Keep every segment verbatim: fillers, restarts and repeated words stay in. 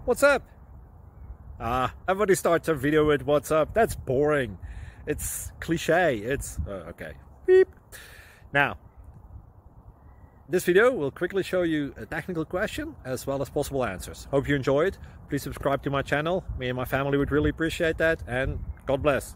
What's up? Ah, everybody starts a video with what's up. That's boring. It's cliche. It's uh, okay. Beep. Now, this video will quickly show you a technical question as well as possible answers. Hope you enjoy it. Please subscribe to my channel. Me and my family would really appreciate that, and God bless.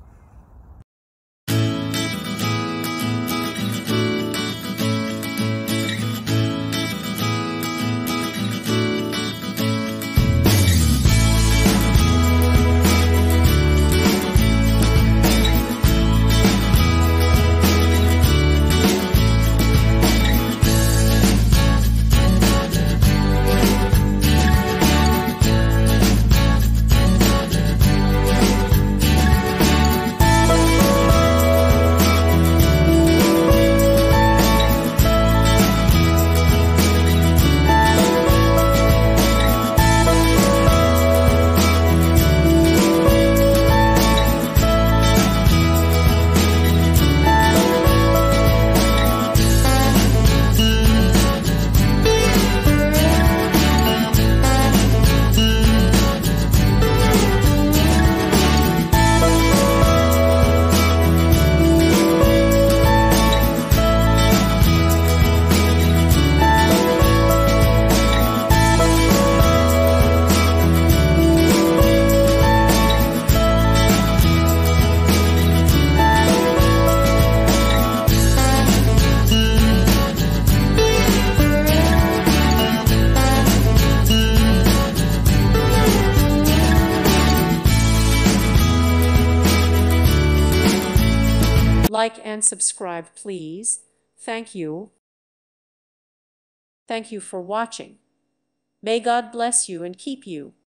Like and subscribe, please. Thank you. Thank you for watching. May God bless you and keep you.